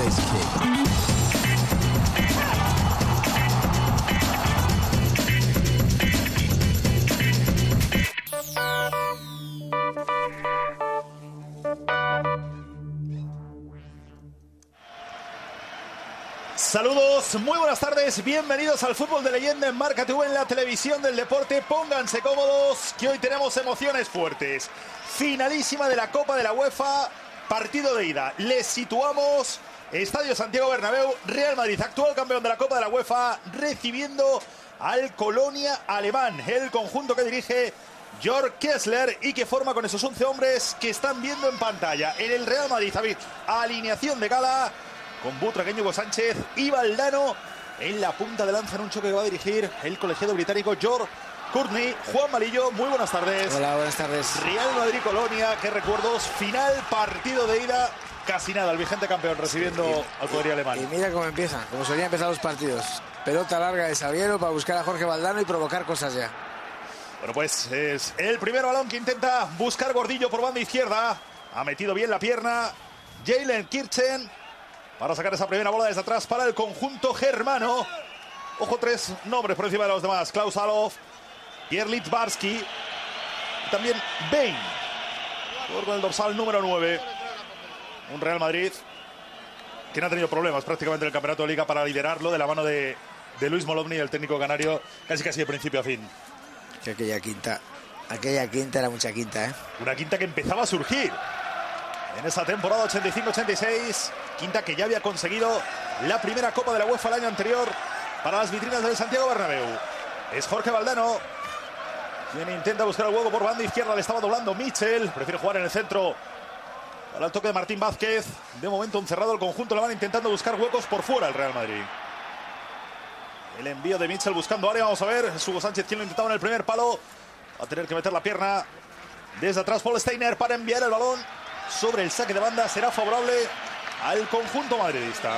Space Kid. Saludos, muy buenas tardes, bienvenidos al Fútbol de Leyenda en Marca TV, en la televisión del deporte. Pónganse cómodos, que hoy tenemos emociones fuertes. Finalísima de la Copa de la UEFA, partido de ida. Les situamos, Estadio Santiago Bernabéu, Real Madrid, actual campeón de la Copa de la UEFA, recibiendo al Colonia alemán, el conjunto que dirige Jörg Kessler y que forma con esos 11 hombres que están viendo en pantalla. En el Real Madrid, David, alineación de gala, con Butragueño, Hugo Sánchez y Valdano en la punta de lanza en un choque que va a dirigir el colegiado británico George Courtney. Juan Malillo, muy buenas tardes. Hola, buenas tardes. Real Madrid-Colonia, qué recuerdos. Final, partido de ida. Casi nada, el vigente campeón recibiendo al poderío alemán. Y mira cómo empieza, como solían empezar los partidos. Pelota larga de Salguero para buscar a Jorge Valdano y provocar cosas ya. Bueno, pues es el primer balón que intenta buscar Gordillo por banda izquierda. Ha metido bien la pierna Jalen Kirchen para sacar esa primera bola desde atrás para el conjunto germano. Ojo, tres nombres por encima de los demás. Klaus Allofs, Pierre Littbarski y también Bain. Con el dorsal número 9. Un Real Madrid que no ha tenido problemas prácticamente en el campeonato de Liga para liderarlo de la mano de Luis Molovny, el técnico canario, casi de principio a fin. Que aquella quinta era mucha quinta, ¿eh? Una quinta que empezaba a surgir en esa temporada 85-86, quinta que ya había conseguido la primera Copa de la UEFA el año anterior para las vitrinas del Santiago Bernabéu. Es Jorge Valdano quien intenta buscar el hueco por banda izquierda. Le estaba doblando Mitchell, prefiere jugar en el centro para el toque de Martín Vázquez. De momento encerrado el conjunto, le van intentando buscar huecos por fuera el Real Madrid. El envío de Mitchell buscando área, vamos a ver. Es Hugo Sánchez quien lo intentaba en el primer palo. Va a tener que meter la pierna desde atrás Paul Steiner para enviar el balón sobre el saque de banda. Será favorable al conjunto madridista.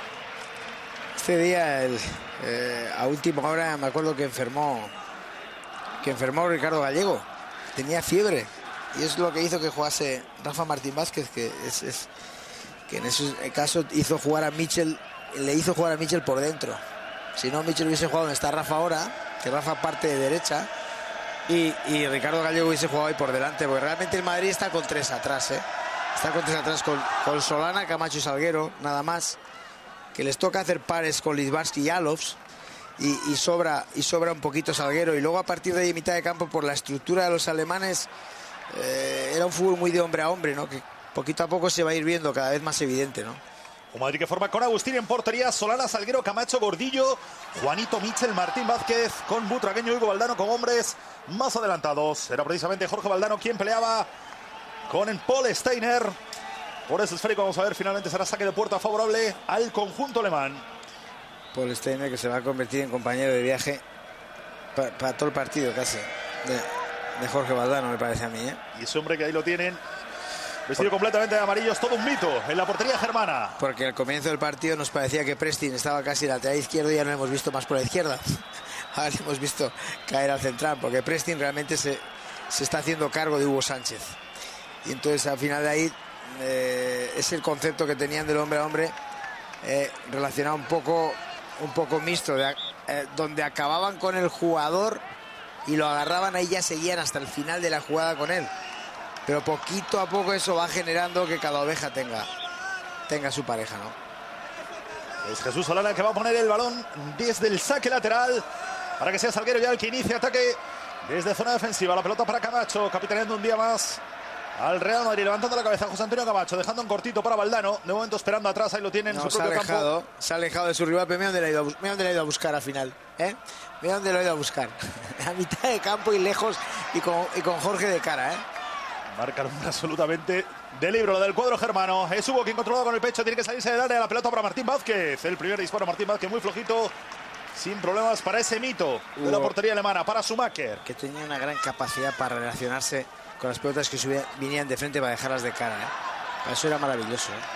Este día, a última hora, me acuerdo que enfermó Ricardo Gallego. Tenía fiebre. Y es lo que hizo que jugase Rafa Martín Vázquez, que en ese caso le hizo jugar a Mitchell por dentro. Si no, Mitchell hubiese jugado donde está Rafa ahora, que Rafa parte de derecha, y Ricardo Gallego hubiese jugado ahí por delante, porque realmente el Madrid está con tres atrás, ¿eh? Está con tres atrás con Solana, Camacho y Salguero, nada más. Que les toca hacer pares con Littbarski y Allofs, y sobra un poquito Salguero. Y luego a partir de ahí, mitad de campo, por la estructura de los alemanes, era un fútbol muy de hombre a hombre, ¿no? Que poquito a poco se va a ir viendo cada vez más evidente, ¿no? Un Madrid que forma con Agustín en portería, Solana, Salguero, Camacho, Gordillo, Juanito, Mitchell, Martín Vázquez, con Butragueño y Hugo Valdano con hombres más adelantados. Era precisamente Jorge Valdano quien peleaba con el Paul Steiner. Por ese esférico, vamos a ver, finalmente será saque de puerta favorable al conjunto alemán. Paul Steiner, que se va a convertir en compañero de viaje para todo el partido casi de Jorge Valdano, me parece a mí, ¿eh? Y ese hombre que ahí lo tienen, vestido completamente de amarillo, es todo un mito en la portería germana. Porque al comienzo del partido nos parecía que Prestin estaba casi lateral izquierdo y ya no lo hemos visto más por la izquierda. Ahora le hemos visto caer al central, porque Prestin realmente se está haciendo cargo de Hugo Sánchez. Y entonces al final de ahí es el concepto que tenían del hombre a hombre, relacionado un poco mixto, donde acababan con el jugador y lo agarraban, ahí ya seguían hasta el final de la jugada con él. Pero poquito a poco eso va generando que cada oveja tenga su pareja, ¿no? Es Jesús Solana que va a poner el balón desde el saque lateral para que sea Salguero ya el que inicie ataque desde zona defensiva. La pelota para Camacho, capitaneando un día más al Real Madrid, levantando la cabeza José Antonio Camacho, dejando un cortito para Valdano, de momento esperando atrás, ahí lo tienen en su propio campo. Se ha alejado de su rival, pero mira dónde le ha ido a buscar al final, ¿eh? Mira dónde lo ha ido a buscar. A mitad de campo y lejos y con Jorge de cara, ¿eh? Marca absolutamente de libro lo del cuadro germano. Es Hugo quien controla con el pecho, tiene que salirse del área. La pelota para Martín Vázquez. El primer disparo Martín Vázquez muy flojito, sin problemas para ese mito de la portería alemana, para Schumacher. Que tenía una gran capacidad para relacionarse con las pelotas que vinían de frente para dejarlas de cara, ¿eh? Para eso era maravilloso, ¿eh?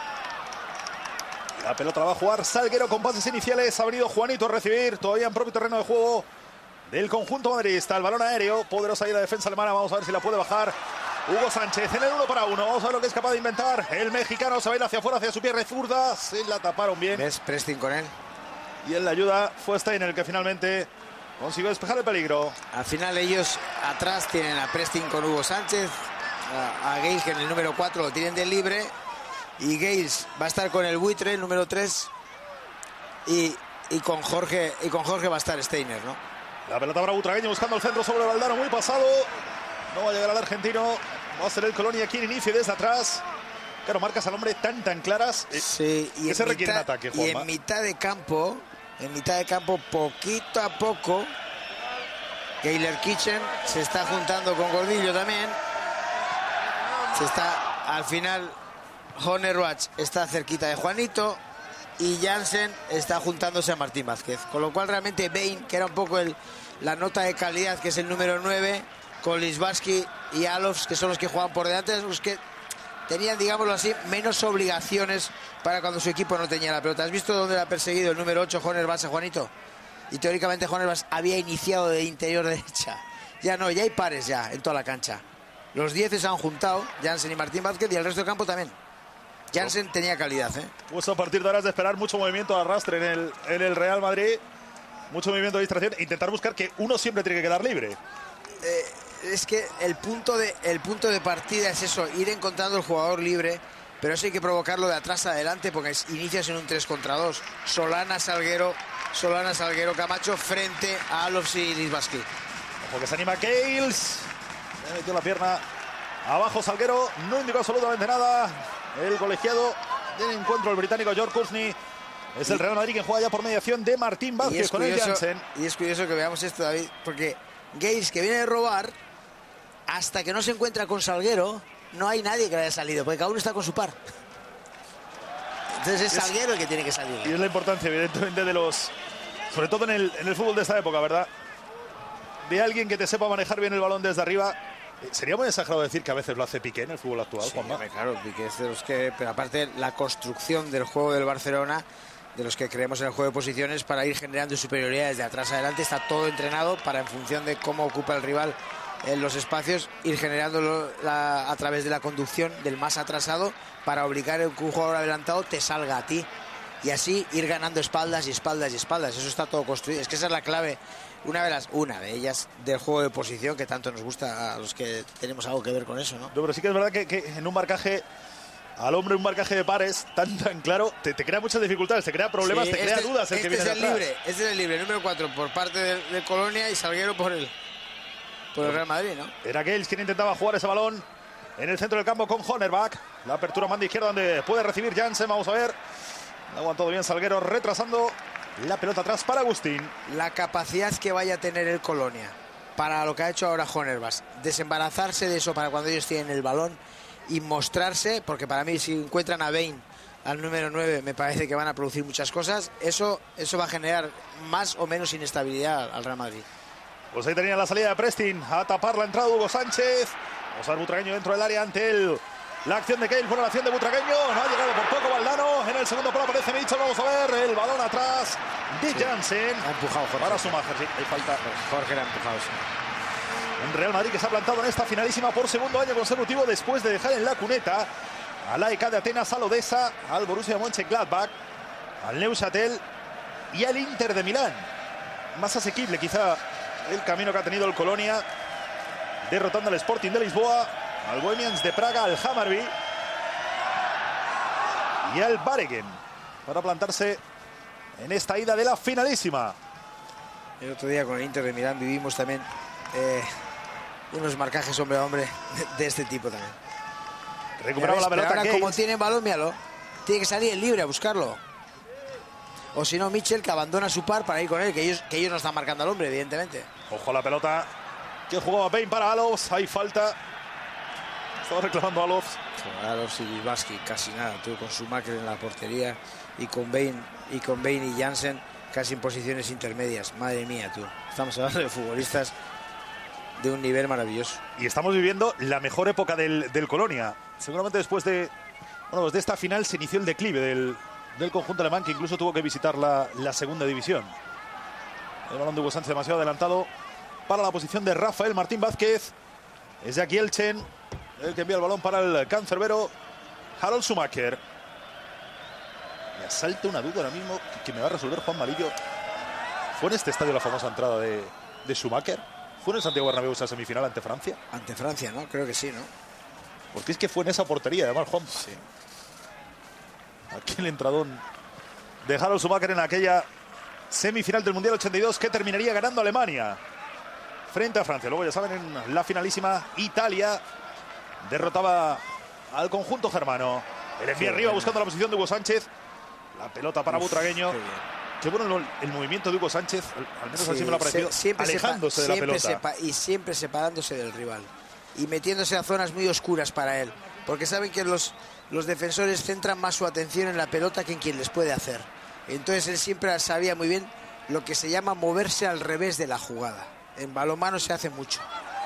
La pelota la va a jugar Salguero con pases iniciales. Ha venido Juanito a recibir todavía en propio terreno de juego del conjunto madridista. El balón aéreo, poderosa ahí la defensa alemana. Vamos a ver si la puede bajar Hugo Sánchez en el 1 para 1. Vamos a ver lo que es capaz de inventar. El mexicano se va a ir hacia afuera, hacia su pierna zurda. Se la taparon bien. ¿Ves? Prestin con él. Y en la ayuda fue Steiner el que finalmente consiguió despejar el peligro. Al final ellos atrás tienen a Prestin con Hugo Sánchez. A Gales, que en el número 4 lo tienen de libre. Y Gales va a estar con el buitre, el número 3. Y con Jorge va a estar Steiner, ¿no? La pelota para Butragueño buscando el centro sobre Valdano, muy pasado. No va a llegar al argentino. Va a ser el Colonia aquí en inicio desde atrás. Claro, marcas al hombre tan claras. Sí, y que se requiere un ataque, Juanma. Y en mitad de campo, poquito a poco, Geiler Kitchen se está juntando con Gordillo también. Al final, Honerbach está cerquita de Juanito. Y Jansen está juntándose a Martín Vázquez. Con lo cual realmente Bain, que era un poco la nota de calidad, que es el número 9, con Lisbarsky y Alofs, que son los que juegan por delante, los que tenían, digámoslo así, menos obligaciones para cuando su equipo no tenía la pelota. ¿Has visto dónde la ha perseguido el número 8, Honerbach, a Juanito? Y teóricamente Honerbach había iniciado de interior derecha. Ya no, ya hay pares ya en toda la cancha. Los 10 se han juntado, Jansen y Martín Vázquez, y el resto del campo también. Jansen tenía calidad, ¿eh? Pues a partir de ahora es de esperar mucho movimiento de arrastre en el Real Madrid. Mucho movimiento de distracción. Intentar buscar que uno siempre tiene que quedar libre. Es que el punto de partida es eso, ir encontrando el jugador libre, pero eso hay que provocarlo de atrás a adelante, porque inicias en un 3 contra 2. Solana, Salguero, Camacho frente a Alofs y Lisbarsky. Ojo que se anima Gales. Le metió la pierna abajo Salguero. No indicó absolutamente nada. El colegiado del encuentro, el británico George Courtney. Es el Real Madrid que juega ya por mediación de Martín Vázquez con el Jansen. Y es curioso que veamos esto, David, porque Gales, que viene de robar, hasta que no se encuentra con Salguero, no hay nadie que haya salido, porque cada uno está con su par. Entonces es Salguero el que tiene que salir. Y es la importancia, evidentemente, de los... Sobre todo en el fútbol de esta época, ¿verdad? De alguien que te sepa manejar bien el balón desde arriba. Sería muy exagerado decir que a veces lo hace Piqué en el fútbol actual, sí, Juanma. Claro, Piqué es de los que... Pero aparte, la construcción del juego del Barcelona, de los que creemos en el juego de posiciones, para ir generando superioridad desde atrás adelante, está todo entrenado para, en función de cómo ocupa el rival en los espacios, ir generándolo a través de la conducción del más atrasado, para obligar a que un jugador adelantado te salga a ti. Y así ir ganando espaldas y espaldas y espaldas. Eso está todo construido. Es que esa es la clave, una de ellas, del juego de posición, que tanto nos gusta a los que tenemos algo que ver con eso, ¿no? No, pero sí que es verdad que en un marcaje al hombre, un marcaje de pares tan claro, te crea muchas dificultades, te crea problemas, sí, te crea dudas. Este es el libre, número 4 por parte de Colonia, y Salguero por el Real Madrid, ¿no? Era Gales quien intentaba jugar ese balón en el centro del campo con Honerbach. La apertura manda izquierda donde puede recibir Jansen. Vamos a ver. Ha aguantado bien Salguero, retrasando la pelota atrás para Agustín. La capacidad que vaya a tener el Colonia para lo que ha hecho ahora Honerbach, desembarazarse de eso para cuando ellos tienen el balón y mostrarse, porque para mí, si encuentran a Bain, al número 9, me parece que van a producir muchas cosas. Eso va a generar más o menos inestabilidad al Real Madrid. Pues ahí tenía la salida de Prestin a tapar la entrada de Hugo Sánchez. Vamos a ver Butragueño dentro del área ante la acción de Gale. Bueno, la acción de Butragueño. No ha llegado por poco Valdano. En el segundo palo aparece Mitchell. Vamos a ver el balón atrás de Jansen. Ha empujado Jorge. Para Schumacher, sí. Hay falta. Jorge le ha empujado, sí. Un Real Madrid que se ha plantado en esta finalísima por segundo año consecutivo, después de dejar en la cuneta al AEK de Atenas, al Odessa, al Borussia Mönchengladbach, al Neuchâtel y al Inter de Milán. Más asequible quizá el camino que ha tenido el Colonia, derrotando al Sporting de Lisboa, al Bohemians de Praga, al Hammarby y al Waregem, para plantarse en esta ida de la finalísima. El otro día con el Inter de Milán vivimos también unos marcajes hombre a hombre de este tipo también. Recuperaba la pelota. Ahora, como tiene balón, míralo, tiene que salir el libre a buscarlo. O si no, Mitchell, que abandona su par para ir con él, que ellos no están marcando al hombre, evidentemente. Ojo la pelota que jugaba Bain para Alofs. Hay falta. Estaba reclamando Alofs. Alofs y Lisbarsky, casi nada. Tú con Schumacher en la portería y con Bain y Jansen casi en posiciones intermedias. Madre mía, tú. Estamos hablando de futbolistas de un nivel maravilloso. Y estamos viviendo la mejor época del Colonia. Seguramente después de esta final se inició el declive del conjunto alemán, que incluso tuvo que visitar la segunda división. El balón de Hugo Sánchez demasiado adelantado para la posición de Rafael Martín Vázquez. Es de aquí Elchen. el que envía el balón para el cancerbero Harold Schumacher. Me asalta una duda ahora mismo que me va a resolver Juan Malillo. ¿Fue en este estadio la famosa entrada de Schumacher? ¿Fue en el Santiago Bernabéu esa semifinal ante Francia? Ante Francia, ¿no? Creo que sí, ¿no? Porque es que fue en esa portería, además, Juan. Sí. Aquí el entradón de Harold Schumacher en aquella semifinal del Mundial 82 que terminaría ganando Alemania frente a Francia. Luego, ya saben, en la finalísima, Italia derrotaba al conjunto germano. El envío arriba buscando la posición de Hugo Sánchez. La pelota para Butragueño. Qué bueno el movimiento de Hugo Sánchez, al menos así me lo ha parecido, alejándose de la pelota. Y siempre separándose del rival. Y metiéndose a zonas muy oscuras para él. Porque saben que los defensores centran más su atención en la pelota que en quien les puede hacer. Entonces él siempre sabía muy bien lo que se llama moverse al revés de la jugada. En balonmano se hace mucho.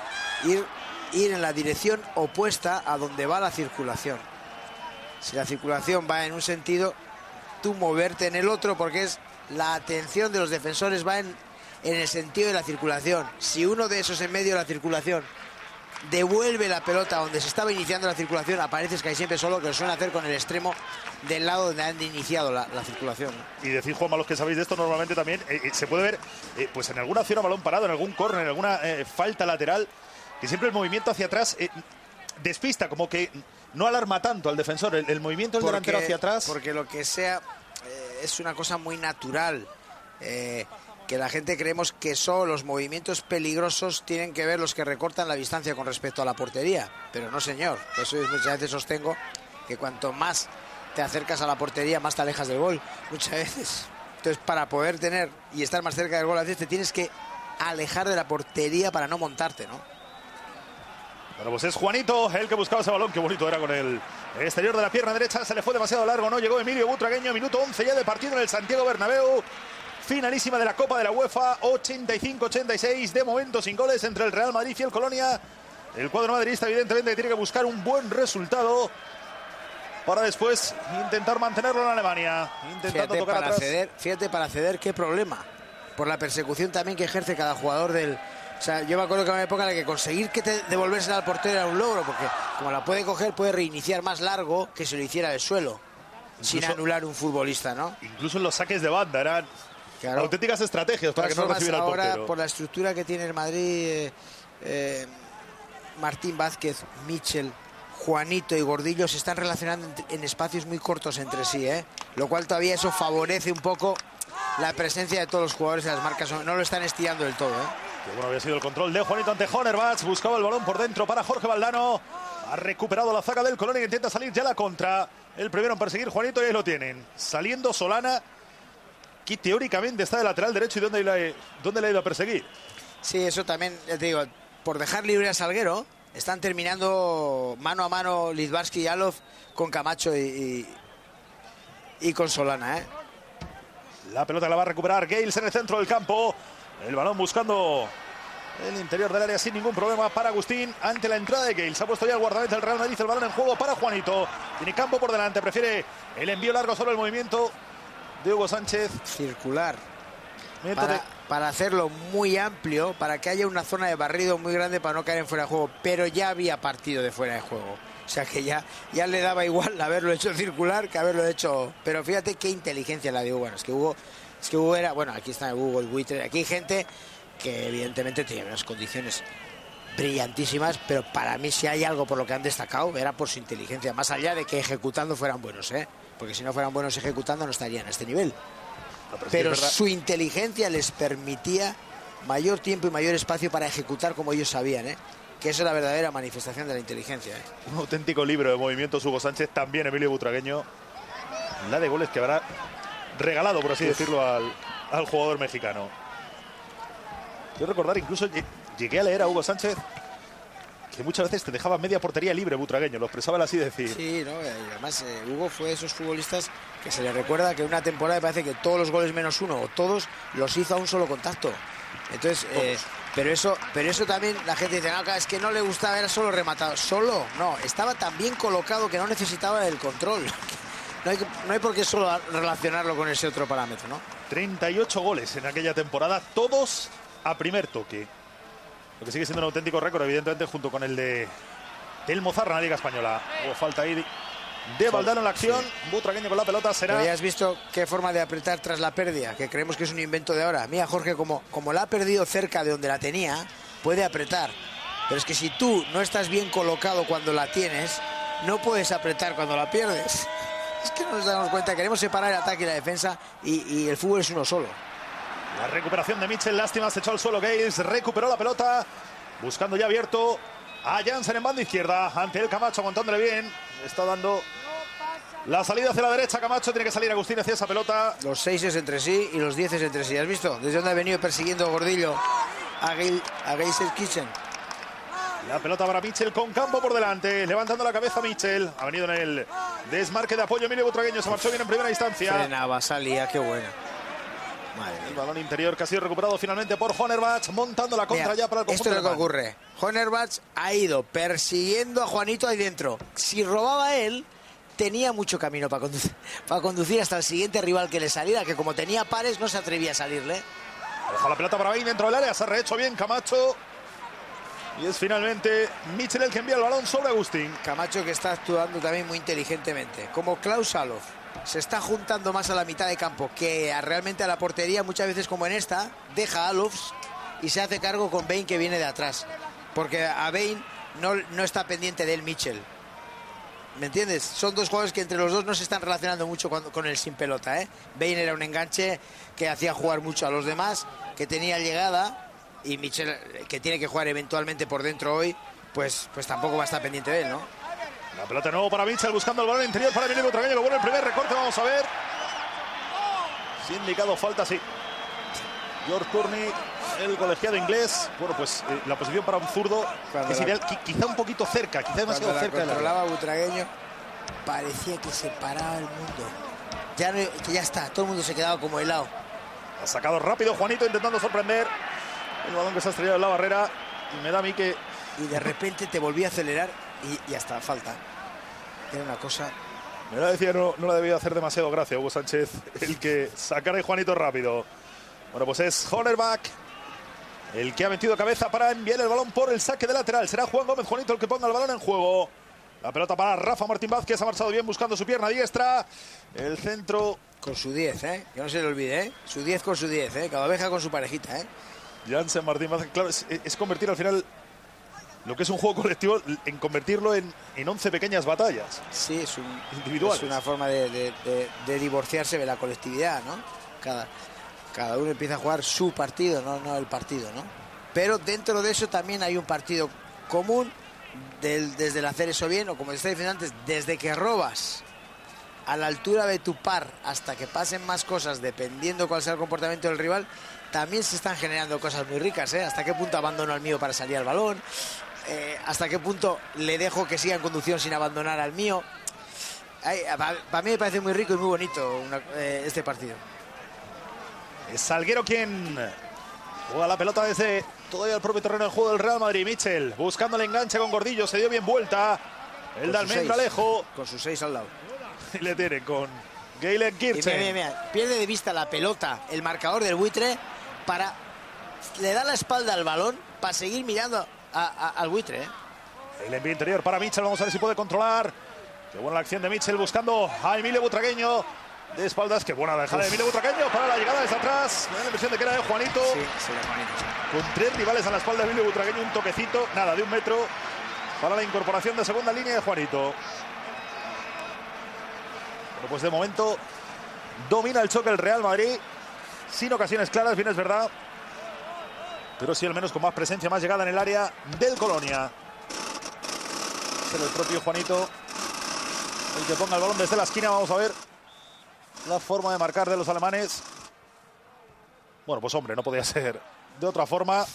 Ir en la dirección opuesta a donde va la circulación. Si la circulación va en un sentido, tú moverte en el otro, porque es la atención de los defensores va en el sentido de la circulación. Si uno de esos en medio de la circulación devuelve la pelota donde se estaba iniciando la circulación, apareces que hay siempre solo, que lo suelen hacer con el extremo del lado donde han iniciado la circulación. Y decir, Juanma, los que sabéis de esto, normalmente también se puede ver pues en alguna acción a balón parado, en algún córner, en alguna falta lateral, que siempre el movimiento hacia atrás despista, como que no alarma tanto al defensor, el movimiento del delantero hacia atrás. Porque lo que sea es una cosa muy natural. Que la gente creemos que solo los movimientos peligrosos tienen que ver los que recortan la distancia con respecto a la portería. Pero no, señor. Por eso muchas veces sostengo que cuanto más te acercas a la portería, más te alejas del gol. Muchas veces. Entonces, para poder tener y estar más cerca del gol, a veces te tienes que alejar de la portería para no montarte, ¿no? Bueno, pues es Juanito el que buscaba ese balón. Qué bonito era con el exterior de la pierna derecha. Se le fue demasiado largo. No llegó Emilio Butragueño. Minuto 11 ya de partido en el Santiago Bernabéu. Finalísima de la Copa de la UEFA, 85-86, de momento sin goles entre el Real Madrid y el Colonia. El cuadro madridista evidentemente tiene que buscar un buen resultado para después intentar mantenerlo en Alemania. Intentando tocar atrás. Fíjate, para ceder, qué problema. Por la persecución también que ejerce cada jugador del... O sea, yo me acuerdo que en una época en la que conseguir que te devolverse al portero era un logro, porque como la puede coger, puede reiniciar más largo que si lo hiciera del suelo. Incluso, sin anular un futbolista, ¿no? Incluso en los saques de banda eran... Claro. Auténticas estrategias para que no recibiera el portero. Ahora, por la estructura que tiene el Madrid, Martín Vázquez, Michel, Juanito y Gordillo se están relacionando en espacios muy cortos entre sí, lo cual todavía eso favorece un poco la presencia de todos los jugadores de las marcas. No lo están estirando del todo, Qué bueno había sido el control de Juanito ante Honerbach. Buscaba el balón por dentro para Jorge Valdano. Ha recuperado la zaga del Colonia que intenta salir ya la contra. El primero en perseguir Juanito y ahí lo tienen. Saliendo Solana, que teóricamente está de lateral derecho. ¿Y dónde le ha ido a perseguir? Sí, eso también, te digo, por dejar libre a Salguero, están terminando mano a mano Littbarski y Alov con Camacho y con Solana, La pelota la va a recuperar Gales en el centro del campo. El balón buscando el interior del área sin ningún problema para Agustín ante la entrada de Gales. Ha puesto ya el guardameta del Real Madrid, el balón en juego para Juanito. Tiene campo por delante, prefiere el envío largo, solo el movimiento de Hugo Sánchez. Circular. Para hacerlo muy amplio, para que haya una zona de barrido muy grande para no caer en fuera de juego. Pero ya había partido de fuera de juego. O sea que ya le daba igual haberlo hecho circular que haberlo hecho. Pero fíjate qué inteligencia la de Hugo. Es que Hugo era... Bueno, aquí está Hugo, el buitre. Aquí hay gente que evidentemente tenía unas condiciones brillantísimas, pero para mí si hay algo por lo que han destacado era por su inteligencia. Más allá de que ejecutando fueran buenos, porque si no fueran buenos ejecutando no estarían a este nivel. Pero su inteligencia les permitía mayor tiempo y mayor espacio para ejecutar como ellos sabían, que eso es la verdadera manifestación de la inteligencia. Un auténtico libro de movimientos Hugo Sánchez, también Emilio Butragueño. La de goles que habrá regalado, por así decirlo, al jugador mexicano. Quiero recordar, incluso llegué a leer a Hugo Sánchez que muchas veces te dejaba media portería libre Butragueño, lo expresaba así de decir. Sí, ¿no? Y además Hugo fue de esos futbolistas que se le recuerda que en una temporada parece que todos los goles menos uno o todos los hizo a un solo contacto. Entonces, pero eso también la gente dice, no, es que no le gustaba, era solo rematado. Solo, no, estaba tan bien colocado que no necesitaba el control. No hay por qué solo relacionarlo con ese otro parámetro, ¿no? 38 goles en aquella temporada, todos a primer toque. Lo que sigue siendo un auténtico récord, evidentemente, junto con el de del Mozarra en la Liga Española. Hubo falta ahí de Valdano en la acción. Sí. Butragueño con la pelota será... Pero ya has visto qué forma de apretar tras la pérdida, que creemos que es un invento de ahora. Mira, Jorge, como la ha perdido cerca de donde la tenía, puede apretar. Pero es que si tú no estás bien colocado cuando la tienes, no puedes apretar cuando la pierdes. Es que no nos damos cuenta, queremos separar el ataque y la defensa y el fútbol es uno solo. La recuperación de Mitchell, lástima, se echó al suelo Gales, recuperó la pelota, buscando ya abierto a Jansen en banda izquierda, ante el Camacho aguantándole bien, está dando la salida hacia la derecha, Camacho, tiene que salir Agustín hacia esa pelota. Los 6 es entre sí y los 10 es entre sí, ¿has visto? Desde donde ha venido persiguiendo Gordillo a Geiser Kitchen. La pelota para Mitchell con Campo por delante, levantando la cabeza Mitchell. Ha venido en el desmarque de apoyo Emilio Butragueño, se marchó bien en primera instancia. Frenaba, salía, qué buena. Madre mía. El balón interior que ha sido recuperado finalmente por Honerbach, montando la contra. Mira, ya para el conjunto. Esto es lo que ocurre. Honerbach ha ido persiguiendo a Juanito ahí dentro. Si robaba él, tenía mucho camino para conducir hasta el siguiente rival que le saliera, que como tenía pares no se atrevía a salirle. Ojo la pelota para Bain dentro del área, se ha rehecho bien Camacho. Y es finalmente Mitchell el que envía el balón sobre Agustín. Camacho que está actuando también muy inteligentemente. Como Klaus Alof se está juntando más a la mitad de campo que realmente a la portería, muchas veces como en esta, deja a Alof y se hace cargo con Bain que viene de atrás. Porque a Bain no está pendiente de él Mitchell. ¿Me entiendes? Son dos jugadores que entre los dos no se están relacionando mucho con el sin pelota, ¿eh? Bain era un enganche que hacía jugar mucho a los demás, que tenía llegada. Y Mitchell, que tiene que jugar eventualmente por dentro hoy, pues tampoco va a estar pendiente de él, ¿no? La pelota de nuevo para Mitchell, buscando el balón interior para Emilio Butragueño. Lo bueno el primer recorte, vamos a ver. Si indicado falta, sí. George Courtney, el colegiado inglés. Bueno, pues la posición para un zurdo es ideal, quizá un poquito cerca, quizá demasiado cerca. Cuando controlaba Butragueño, parecía que se paraba el mundo. Que ya está, todo el mundo se quedaba como helado. Ha sacado rápido Juanito intentando sorprender. El balón que se ha estrellado en la barrera. Y me da a mí que... Y de repente te volví a acelerar y hasta falta. Era una cosa... Me la decía, no la debía hacer demasiado gracia Hugo Sánchez, el que sacara a Juanito rápido. Bueno, pues es Honerbach el que ha metido cabeza para enviar el balón por el saque de lateral. Será Juan Gómez Juanito el que ponga el balón en juego. La pelota para Rafa Martín Vázquez, ha marchado bien buscando su pierna diestra. El centro... Con su 10, ¿eh? Que no se le olvide, ¿eh? Su 10 con su 10, ¿eh? Cada oveja con su parejita, ¿eh? Jansen Martín Vázquez, claro, es convertir al final lo que es un juego colectivo en convertirlo en 11 pequeñas batallas. Sí, es individuales. Es una forma de divorciarse de la colectividad, ¿no? Cada uno empieza a jugar su partido, no el partido, ¿no? Pero dentro de eso también hay un partido común desde el hacer eso bien, o como decía antes, desde que robas a la altura de tu par hasta que pasen más cosas, dependiendo cuál sea el comportamiento del rival, también se están generando cosas muy ricas, ¿eh? Hasta qué punto abandono al mío para salir al balón, hasta qué punto le dejo que siga en conducción sin abandonar al mío. Para mí me parece muy rico y muy bonito este partido. Es Salguero quien juega la pelota desde todavía el propio terreno del juego del Real Madrid. Mitchell buscando el enganche con Gordillo, se dio bien vuelta. El de Almendralejo. Con sus 6 al lado. Y le tiene con Galen Kirchen. Mira, pierde de vista la pelota el marcador del buitre le da la espalda al balón para seguir mirando al buitre, ¿eh? El envío interior para Mitchell, vamos a ver si puede controlar. Qué buena la acción de Mitchell buscando a Emilio Butragueño de espaldas. Qué buena dejada de Emilio Butragueño para la llegada desde atrás. Me da la impresión de que era de Juanito. Sí, era Juanito. Sí. Con 3 rivales a la espalda de Emilio Butragueño, un toquecito, nada, de 1 metro para la incorporación de segunda línea de Juanito. Bueno, pues de momento domina el choque el Real Madrid, sin ocasiones claras, bien es verdad, pero sí al menos con más presencia, más llegada en el área del Colonia. Será el propio Juanito el que ponga el balón desde la esquina. Vamos a ver la forma de marcar de los alemanes. Bueno, pues hombre, no podía ser de otra forma.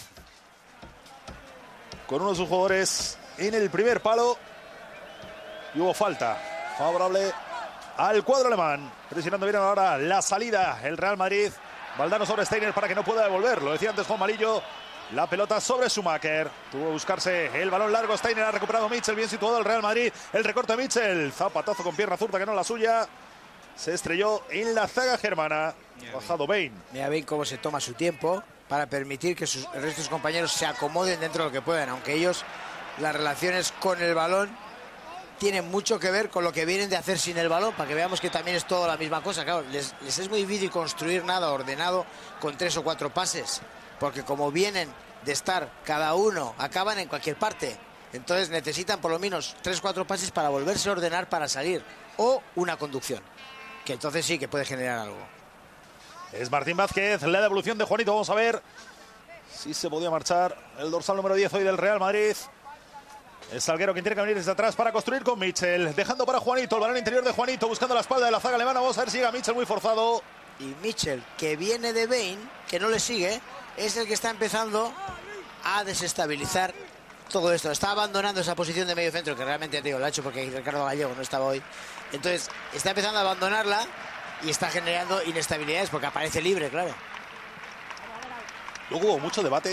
Con uno de sus jugadores en el primer palo. Y hubo falta favorable al cuadro alemán. Presionando bien ahora la salida el Real Madrid. Valdano sobre Steiner para que no pueda devolver. Lo decía antes Juan Malillo. La pelota sobre Schumacher. Tuvo que buscarse el balón largo. Steiner ha recuperado Mitchell. Bien situado el Real Madrid. El recorte de Mitchell. Zapatazo con pierna zurda que no la suya. Se estrelló en la zaga germana. Bajado Bain. Mira Bain cómo se toma su tiempo para permitir que el resto de sus compañeros se acomoden dentro de lo que puedan. Aunque ellos las relaciones con el balón tienen mucho que ver con lo que vienen de hacer sin el balón, para que veamos que también es todo la misma cosa. Claro, les es muy difícil construir nada ordenado con 3 o 4 pases, porque como vienen de estar cada uno, acaban en cualquier parte. Entonces necesitan por lo menos 3 o 4 pases para volverse a ordenar para salir, o una conducción, que entonces sí que puede generar algo. Es Martín Vázquez, la devolución de Juanito. Vamos a ver si se podía marchar el dorsal número 10 hoy del Real Madrid. Es Salguero quien tiene que venir desde atrás para construir con Mitchell. Dejando para Juanito, el balón interior de Juanito, buscando la espalda de la zaga alemana. Vamos a ver si llega Mitchell muy forzado. Y Mitchell, que viene de Bain, que no le sigue, es el que está empezando a desestabilizar todo esto. Está abandonando esa posición de medio centro, que realmente, digo, lo ha hecho porque Ricardo Gallego no estaba hoy. Entonces, está empezando a abandonarla y está generando inestabilidades porque aparece libre, claro. Luego hubo mucho debate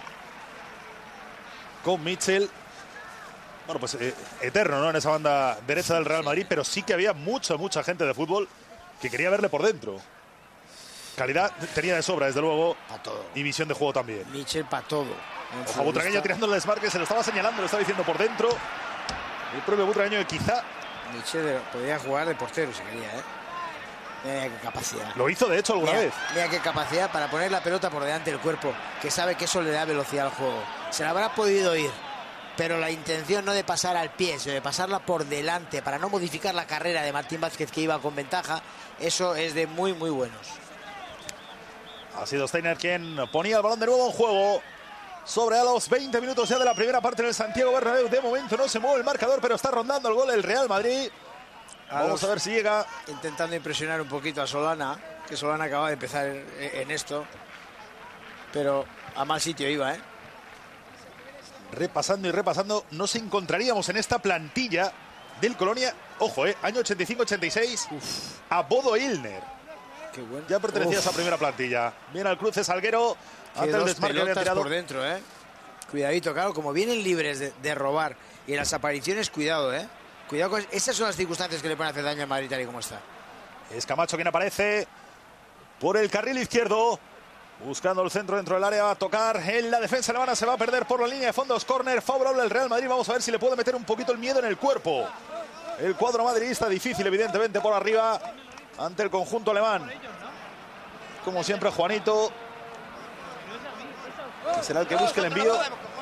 con Mitchell. Bueno, pues eterno, ¿no? En esa banda derecha del Real Madrid, pero sí que había mucha gente de fútbol que quería verle por dentro. Calidad tenía de sobra, desde luego. Para todo. Y visión de juego también. Mitchell para todo. Ojo, Butragueño tirando el desmarque, se lo estaba señalando, lo estaba diciendo por dentro. El propio Butragueño que quizá... Mitchell podía jugar de portero si quería, ¿eh? Mira qué capacidad. Lo hizo, de hecho, alguna vez. Mira qué capacidad para poner la pelota por delante del cuerpo, que sabe que eso le da velocidad al juego. Se la habrá podido ir, pero la intención no de pasar al pie, sino de pasarla por delante para no modificar la carrera de Martín Vázquez, que iba con ventaja. Eso es de muy buenos. Ha sido Steiner quien ponía el balón de nuevo en juego. Sobre a los 20 minutos ya de la primera parte en el Santiago Bernabéu. De momento no se mueve el marcador, pero está rondando el gol el Real Madrid. Vamos a ver si llega. Intentando impresionar un poquito a Solana, que Solana acaba de empezar en esto. Pero a mal sitio iba, ¿eh? Repasando y repasando, nos encontraríamos en esta plantilla del Colonia. Ojo, año 85-86, a Bodo Illner. Qué bueno. Ya pertenecía a esa primera plantilla. Viene al cruce Salguero. Ante el desmarque había tirado por dentro, ¿eh? Cuidadito, claro, como vienen libres de robar y en las apariciones, cuidado, ¿eh? Cuidado con... Esas son las circunstancias que le pueden hacer daño al Madrid tal y como está. Es Camacho quien aparece por el carril izquierdo. Buscando el centro dentro del área, va a tocar en la defensa alemana, se va a perder por la línea de fondos, córner favorable al Real Madrid. Vamos a ver si le puede meter un poquito el miedo en el cuerpo. El cuadro madridista, difícil evidentemente por arriba ante el conjunto alemán. Como siempre Juanito, que será el que busque el envío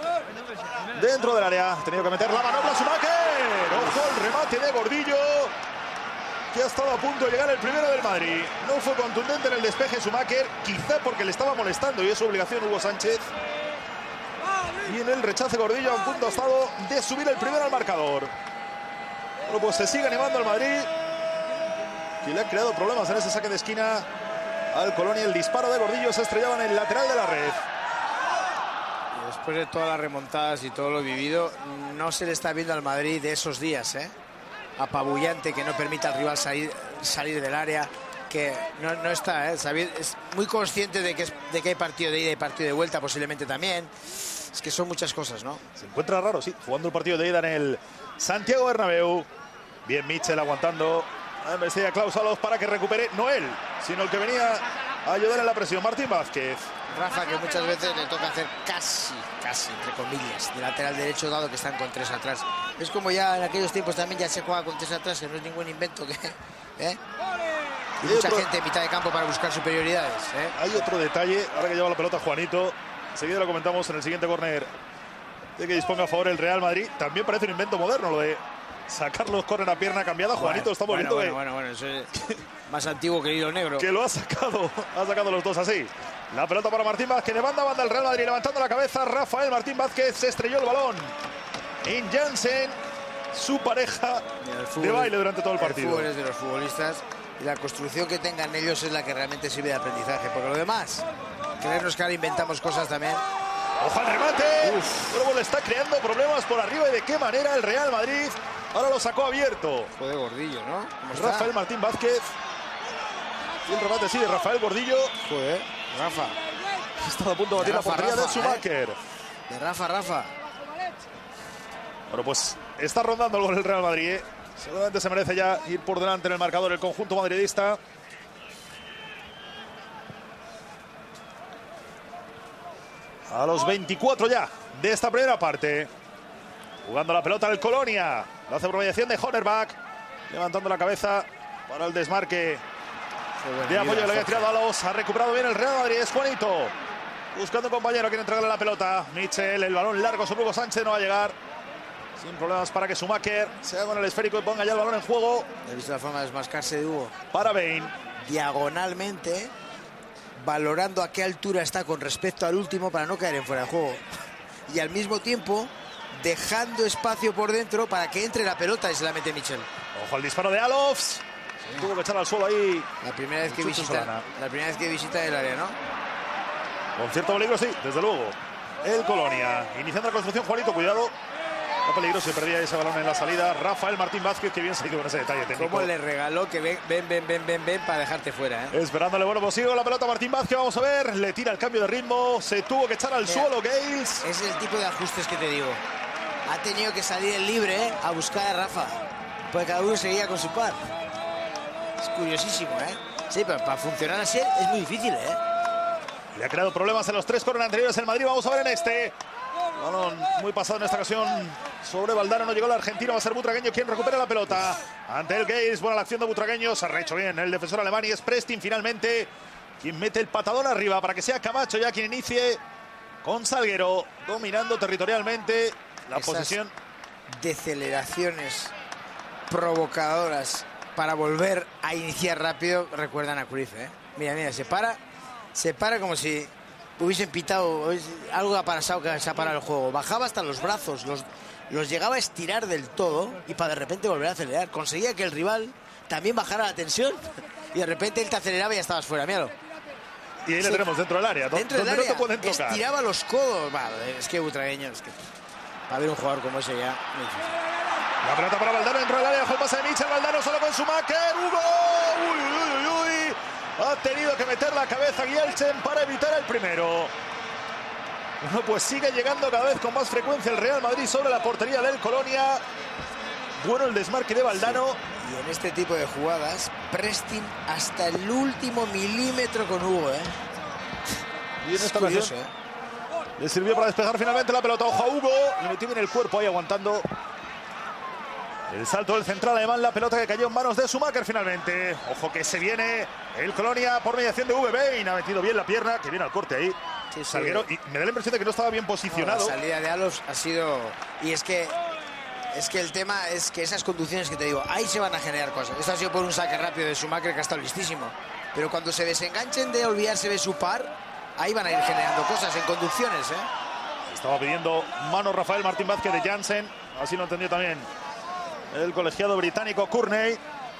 dentro del área. Ha tenido que meter la manobra Schumacher. Ojo el remate de Gordillo, que ha estado a punto de llegar el primero del Madrid. No fue contundente en el despeje Schumacher, quizá porque le estaba molestando y es su obligación Hugo Sánchez. Y en el rechace Gordillo a un punto ha estado de subir el primero al marcador. Bueno, pues se sigue animando al Madrid, que le ha creado problemas en ese saque de esquina al Colonia. El disparo de Gordillo se estrellaba en el lateral de la red. Después de todas las remontadas y todo lo vivido, no se le está viendo al Madrid de esos días, ¿eh? Apabullante, que no permita al rival salir del área, que no está, ¿eh? Es muy consciente de que hay partido de ida y partido de vuelta, posiblemente también. Es que son muchas cosas, ¿no? Se encuentra raro, sí, jugando el partido de ida en el Santiago Bernabéu. Bien Mitchell aguantando a embestida Klaus Allofs para que recupere, no él, sino el que venía a ayudar en la presión, Martín Vázquez. Rafa, que muchas veces le toca hacer casi, entre comillas, de lateral derecho, dado que están con 3 atrás. Es como ya en aquellos tiempos también ya se juega con 3 atrás, que no es ningún invento que... ¿eh? Y mucha gente en mitad de campo para buscar superioridades, ¿eh? Hay otro detalle, ahora que lleva la pelota Juanito, enseguida lo comentamos en el siguiente córner de que disponga a favor el Real Madrid. También parece un invento moderno lo de sacar los córner a pierna cambiada. Juanito está volviendo bueno, eso es más antiguo que el hilo negro. Que lo ha sacado los dos así. La pelota para Martín Vázquez, de banda a banda el Real Madrid, levantando la cabeza Rafael Martín Vázquez, se estrelló el balón en Jansen, su pareja de baile durante todo el partido. El fútbol es de los futbolistas y la construcción que tengan ellos es la que realmente sirve de aprendizaje, porque lo demás, creernos que ahora inventamos cosas también. ¡Ojo al remate! Luego le está creando problemas por arriba, y de qué manera el Real Madrid ahora lo sacó abierto. Joder, Gordillo, ¿no? Rafael Martín Vázquez. Y el remate sí de Rafael Gordillo. Joder, Rafa. Está a punto de batir la portería de Schumacher. De Rafa. Bueno, pues está rondando el gol el Real Madrid. Seguramente se merece ya ir por delante en el marcador el conjunto madridista. A los 24 ya de esta primera parte. Jugando la pelota el Colonia. Lo hace por mediación de Honerbach. Levantando la cabeza para el desmarque de apoyo que le había tirado a los. Ha recuperado bien el Real Madrid. Es Juanito. Buscando un compañero, quiere entregarle la pelota. Mitchell, el balón largo sobre Hugo Sánchez. No va a llegar. Sin problemas para que Schumacher se haga con el esférico y ponga ya el balón en juego. He visto la forma de desmascarse de Hugo. Para Bain. Diagonalmente, valorando a qué altura está con respecto al último para no caer en fuera de juego. Y al mismo tiempo, dejando espacio por dentro para que entre la pelota y se la mete Mitchell. Ojo al disparo de Alofs. Sí. Tuvo que echar al suelo ahí. La primera vez que visita el área, ¿no? Con cierto peligro, sí, desde luego. El Colonia. Iniciando la construcción, Juanito, cuidado. No peligroso, se perdía ese balón en la salida. Rafael Martín Vázquez, que bien se ha ido con ese detalle técnico. Cómo le regaló que ven para dejarte fuera, ¿eh? Esperándole, bueno, pues sigue la pelota Martín Vázquez, vamos a ver. Le tira el cambio de ritmo, se tuvo que echar al suelo Gales. Es el tipo de ajustes que te digo. Ha tenido que salir el libre a buscar a Rafa, porque cada uno seguía con su par. Es curiosísimo, ¿eh? Sí, pero para funcionar así es muy difícil, ¿eh? Le ha creado problemas en los 3 corners anteriores el Madrid, vamos a ver en este. Balón muy pasado en esta ocasión sobre Valdano, no llegó el argentino, va a ser Butragueño quien recupera la pelota. Ante el Gales, buena la acción de Butragueño, se ha rehecho bien el defensor alemán y es Prestin finalmente quien mete el patadón arriba para que sea Camacho ya quien inicie con Salguero, dominando territorialmente la posesión. Deceleraciones provocadoras para volver a iniciar rápido recuerdan a Cruyff, ¿eh? Mira, se para como si hubiesen pitado, algo ha pasado que se ha parado el juego. Bajaba hasta los brazos, los llegaba a estirar del todo y para de repente volver a acelerar. Conseguía que el rival también bajara la tensión y de repente él te aceleraba y ya estabas fuera, míralo. Y ahí le tenemos dentro del área, dentro del área, no te pueden tocar. Estiraba los codos. Vale, es que Butragueño, es que para ver un jugador como ese ya. La pelota para Valdano dentro del área, dejó el pase de Mitchell, Valdano solo con Schumacher. ¡Hugo! ¡Uy! Ha tenido que meter la cabeza Gielsen para evitar el primero. Bueno, pues sigue llegando cada vez con más frecuencia el Real Madrid sobre la portería del Colonia. Bueno el desmarque de Valdano. Sí. Y en este tipo de jugadas, Prestin hasta el último milímetro con Hugo, ¿eh? Y en esta ocasión le sirvió para despejar finalmente la pelota. Ojo a Hugo, le metió bien el cuerpo ahí aguantando el salto del central alemán, la pelota que cayó en manos de Schumacher finalmente. Ojo que se viene el Colonia por mediación de Bain. Ha metido bien la pierna, que viene al corte ahí. Sí. Salguero, y me da la impresión de que no estaba bien posicionado. No, la salida de Alofs ha sido... Y es que el tema es que esas conducciones que te digo, ahí se van a generar cosas. Esto ha sido por un saque rápido de Schumacher que ha estado listísimo. Pero cuando se desenganchen de olvidarse de su par, ahí van a ir generando cosas en conducciones, ¿eh? Estaba pidiendo mano Rafael Martín Vázquez de Jansen. Así lo entendió también el colegiado británico Courtney.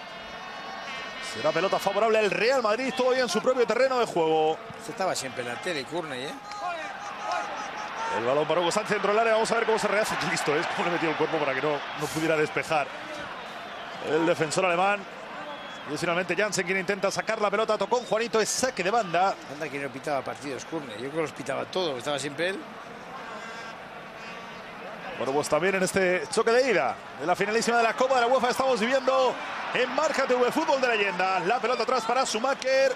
Será pelota favorable al Real Madrid, todavía en su propio terreno de juego. Este estaba siempre en la tele, Courtney, ¿eh? El balón para Hugo Sánchez dentro del área. Vamos a ver cómo se rehace. Listo, es como le metió el cuerpo para que no pudiera despejar el defensor alemán. Y finalmente Jansen quien intenta sacar la pelota. Tocó con Juanito, es saque de banda. Anda que no pitaba partidos Courtney. Yo creo que los pitaba todos, estaba siempre él. Bueno, pues también en este choque de ida de la finalísima de la Copa de la UEFA estamos viviendo en Marca TV Fútbol de Leyenda. La pelota atrás para Schumacher.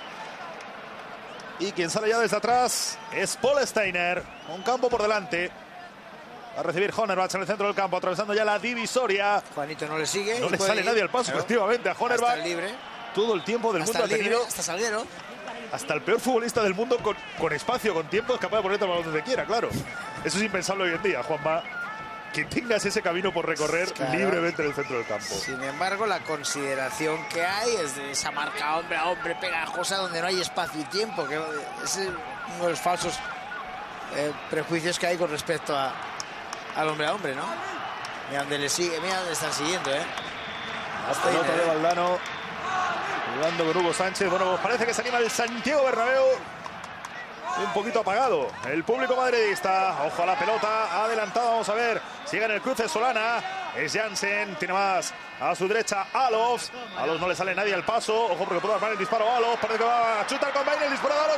Y quien sale ya desde atrás es Paul Steiner. Un campo por delante. Va a recibir Honerbach en el centro del campo, atravesando ya la divisoria. Juanito no le sigue. No le sale nadie al paso, efectivamente, a Honerbach. Libre. Todo el tiempo del mundo ha tenido. Hasta Salguero. Hasta el peor futbolista del mundo con espacio, con tiempo, es capaz de ponerte el balón donde quiera, claro. Eso es impensable hoy en día, Juanma. Que tengas ese camino por recorrer libremente en el centro del campo. Sin embargo, la consideración que hay es de esa marca hombre a hombre pegajosa donde no hay espacio y tiempo, que es uno de los falsos prejuicios que hay con respecto al hombre a hombre, ¿no? Mira dónde le sigue, mira dónde están siguiendo, ¿eh? La pelota de Valdano jugando con Hugo Sánchez. Bueno, pues parece que se anima el Santiago Bernabéu. Un poquito apagado el público madridista. Ojo a la pelota, adelantado, vamos a ver. Sigue en el cruce Solana. Es Jansen, tiene más a su derecha Alofs. Alofs no le sale nadie al paso. Ojo porque puede armar el disparo Alofs. Parece que va a chutar con Bain el disparo de Alofs.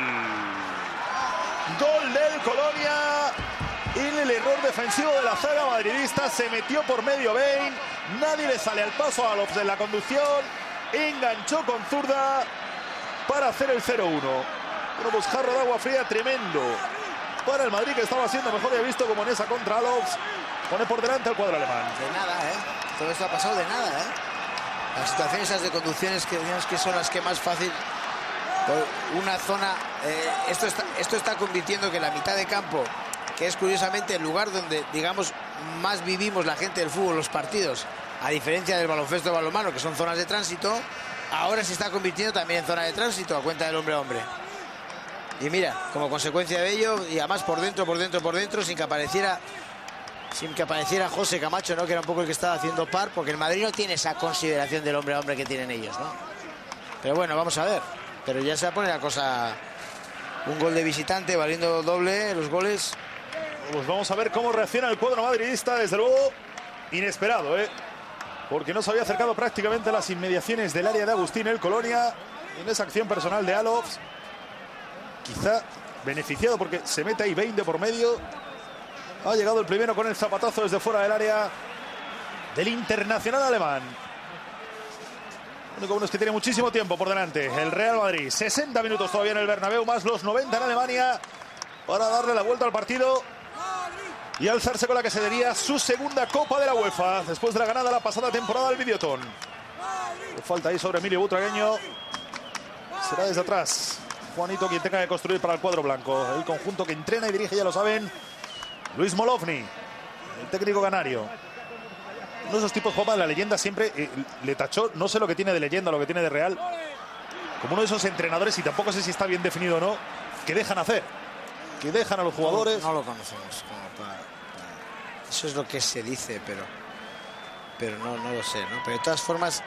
Gol del Colonia. Y el error defensivo de la zaga madridista. Se metió por medio Bain. Nadie le sale al paso a Alofs en la conducción. Enganchó con zurda para hacer el 0-1. Bueno, pues jarro de agua fría tremendo para el Madrid, que estaba siendo mejor, ya visto como en esa contra Alofs, Pone por delante al cuadro alemán. De nada, todo esto ha pasado de nada, Las situaciones esas de conducciones que digamos que son las que más fácil por una zona, esto está convirtiendo que la mitad de campo, que es curiosamente el lugar donde digamos más vivimos la gente del fútbol, los partidos, a diferencia del baloncesto, balonmano, que son zonas de tránsito, ahora se está convirtiendo también en zona de tránsito a cuenta del hombre a hombre. Y mira, como consecuencia de ello, y además por dentro, sin que apareciera José Camacho, ¿no? Que era un poco el que estaba haciendo par, porque el Madrid no tiene esa consideración del hombre a hombre que tienen ellos, ¿no? Pero bueno, vamos a ver. Pero ya se pone la cosa, un gol de visitante valiendo doble los goles. Pues vamos a ver cómo reacciona el cuadro madridista, desde luego inesperado, porque no se había acercado prácticamente a las inmediaciones del área de Agustín el Colonia en esa acción personal de Alofs. Quizá beneficiado porque se mete ahí 20 por medio. Ha llegado el primero con el zapatazo desde fuera del área del internacional alemán. Lo único bueno es que tiene muchísimo tiempo por delante el Real Madrid. 60 minutos todavía en el Bernabéu, más los 90 en Alemania, para darle la vuelta al partido y alzarse con la que sería su segunda Copa de la UEFA, después de la ganada la pasada temporada del Videoton. Falta ahí sobre Emilio Butragueño. Será desde atrás Juanito quien tenga que construir para el cuadro blanco. El conjunto que entrena y dirige, ya lo saben, Luis Molovny, el técnico canario. Uno de esos tipos, Juanma, la leyenda siempre le tachó, no sé lo que tiene de leyenda, lo que tiene de real, como uno de esos entrenadores, y tampoco sé si está bien definido o no, que dejan hacer, que dejan a los jugadores. No lo conocemos. Eso es lo que se dice, pero no lo sé, ¿no? Pero de todas formas,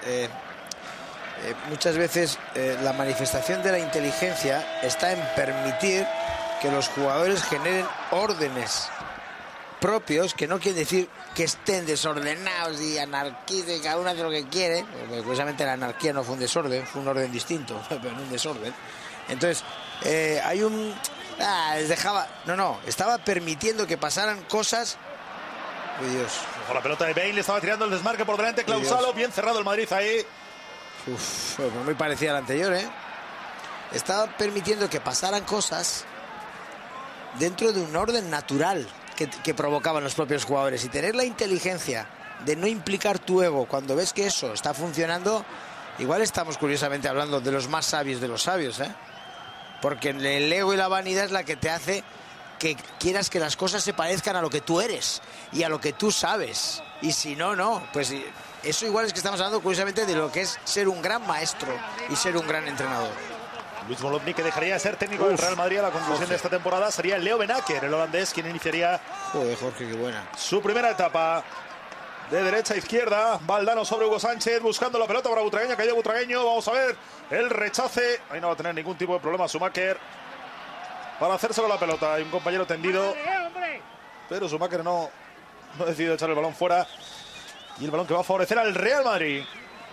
muchas veces la manifestación de la inteligencia está en permitir que los jugadores generen órdenes propios, que no quiere decir que estén desordenados y anarquistas y cada uno hace lo que quiere, porque curiosamente la anarquía no fue un desorden, fue un orden distinto, pero no un desorden. Entonces, hay un... les dejaba... estaba permitiendo que pasaran cosas... ¡Uy, Dios! Con la pelota de Bale, le estaba tirando el desmarque por delante Clausalo, bien cerrado el Madrid ahí. Pues muy parecida a la anterior, Estaba permitiendo que pasaran cosas dentro de un orden natural que provocaban los propios jugadores, y tener la inteligencia de no implicar tu ego cuando ves que eso está funcionando. Igual estamos curiosamente hablando de los más sabios de los sabios, porque el ego y la vanidad es la que te hace que quieras que las cosas se parezcan a lo que tú eres y a lo que tú sabes, y si no, pues eso igual es que estamos hablando curiosamente de lo que es ser un gran maestro y ser un gran entrenador. Luis Molovny, que dejaría de ser técnico del Real Madrid a la conclusión de esta temporada, sería Leo Benaker, el holandés, quien iniciaría Jorge, qué buena su primera etapa. De derecha a izquierda, Valdano sobre Hugo Sánchez, buscando la pelota para Butragueño, cayó Butragueño, vamos a ver el rechace, ahí no va a tener ningún tipo de problema Schumacher para hacerse con la pelota. Hay un compañero tendido, pero Schumacher no ha decidido echar el balón fuera, y el balón que va a favorecer al Real Madrid.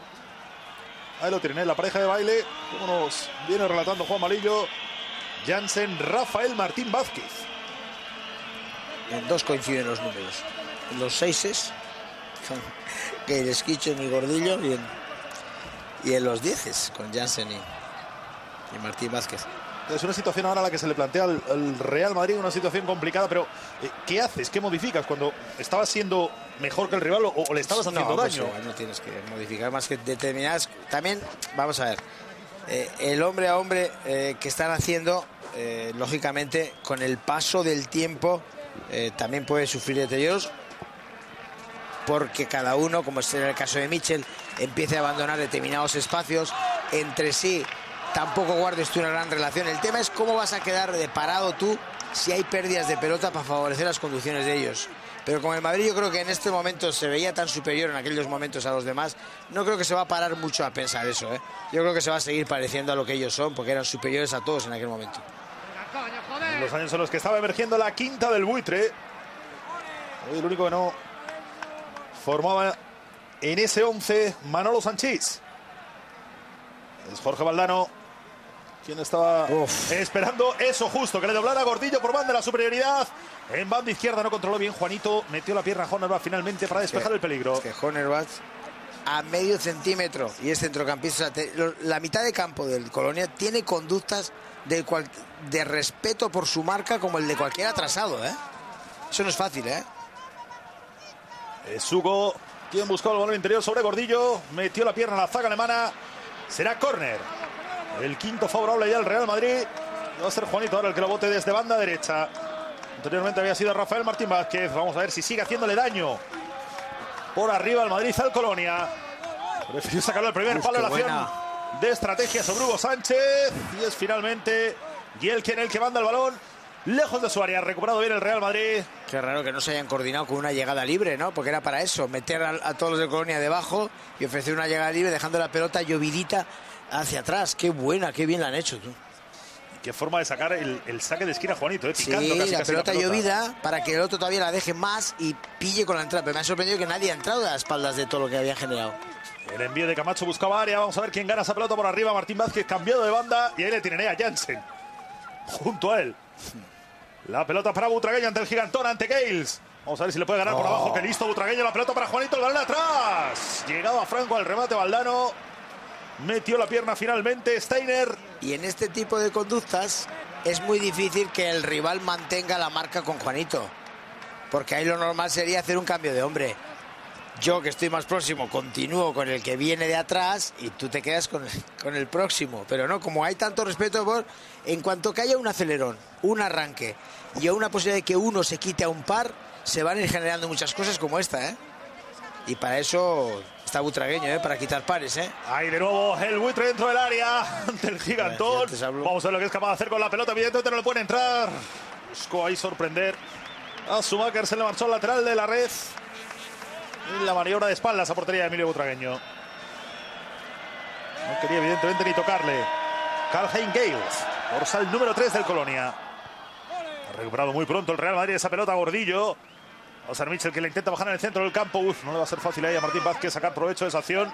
Ahí lo tienen, la pareja de baile, como nos viene relatando Juan Malillo, Jansen, Rafael Martín Vázquez. En dos coinciden los números, en los seises, que el Esquichen y Gordillo, y en los dieces, con Jansen y Martín Vázquez. Es una situación ahora a la que se le plantea al Real Madrid, una situación complicada, pero ¿qué haces? ¿Qué modificas cuando estabas siendo mejor que el rival o le estabas haciendo daño? Pues no tienes que modificar más que determinadas. También, vamos a ver, el hombre a hombre que están haciendo, lógicamente, con el paso del tiempo, también puede sufrir deterioros, porque cada uno, como es en el caso de Mitchell, empiece a abandonar determinados espacios entre sí. Tampoco guardes tú una gran relación. El tema es cómo vas a quedar de parado tú si hay pérdidas de pelota para favorecer las conducciones de ellos. Pero con el Madrid yo creo que en este momento se veía tan superior en aquellos momentos a los demás. No creo que se va a parar mucho a pensar eso, Yo creo que se va a seguir pareciendo a lo que ellos son, porque eran superiores a todos en aquel momento. En los años en los que estaba emergiendo la quinta del buitre, hoy el único que no formaba en ese 11 Manolo Sanchís. Es Jorge Valdano quien estaba esperando eso justo, que le doblara Gordillo por banda, la superioridad en banda izquierda. No controló bien Juanito, metió la pierna a Honerbach finalmente para despejar el peligro. Que Honerbach a medio centímetro y es centrocampista. La mitad de campo del Colonia tiene conductas de respeto por su marca como el de cualquier atrasado, Eso no es fácil, Es Hugo quien buscó el balón interior sobre Gordillo. Metió la pierna a la zaga alemana. Será córner. El quinto favorable ya al Real Madrid. Va a ser Juanito ahora el que lo bote desde banda derecha. Anteriormente había sido Rafael Martín Vázquez. Vamos a ver si sigue haciéndole daño por arriba al Madrid al Colonia. Prefirió sacarlo al primer palo de la acción de estrategia sobre Hugo Sánchez. Y es finalmente Gielkin el que manda el balón lejos de su área. Recuperado bien el Real Madrid. Qué raro que no se hayan coordinado con una llegada libre, ¿no? Porque era para eso, meter a todos los de Colonia debajo y ofrecer una llegada libre dejando la pelota llovidita hacia atrás. Qué buena, qué bien la han hecho, tú. Qué forma de sacar el saque de esquina, Juanito, picando sí, casi la pelota la pelota llovida para que el otro todavía la deje más y pille con la entrada. Pero me ha sorprendido que nadie ha entrado a las espaldas de todo lo que había generado. El envío de Camacho buscaba área. Vamos a ver quién gana esa pelota por arriba. Martín Vázquez cambiado de banda y ahí le tienen a Jansen junto a él. La pelota para Butragueño ante el gigantón, ante Gales. Vamos a ver si le puede ganar por abajo. Que listo Butragueño. La pelota para Juanito. El balón atrás. Llegado a Franco al remate Valdano. Metió la pierna finalmente Steiner. Y en este tipo de conductas es muy difícil que el rival mantenga la marca con Juanito. Porque ahí lo normal sería hacer un cambio de hombre. Yo, que estoy más próximo, continúo con el que viene de atrás y tú te quedas con el próximo. Pero no, como hay tanto respeto por... En cuanto que haya un acelerón, un arranque y una posibilidad de que uno se quite a un par, se van a ir generando muchas cosas como esta, ¿eh? Y para eso está Butragueño, para quitar pares, ¿eh? Ahí de nuevo el buitre dentro del área ante el gigantón. Vamos a ver lo que es capaz de hacer con la pelota. Evidentemente no le puede entrar. Buscó ahí sorprender a Schumacher. Se le marchó al lateral de la red. Y la maniobra de espaldas a portería de Emilio Butragueño. No quería evidentemente ni tocarle. Karl-Heinz Gales, dorsal número 3 del Colonia. Ha recuperado muy pronto el Real Madrid esa pelota. Gordillo. Oscar Mitchell que le intenta bajar en el centro del campo. Uf, no le va a ser fácil ahí a Martín Vázquez sacar provecho de esa acción.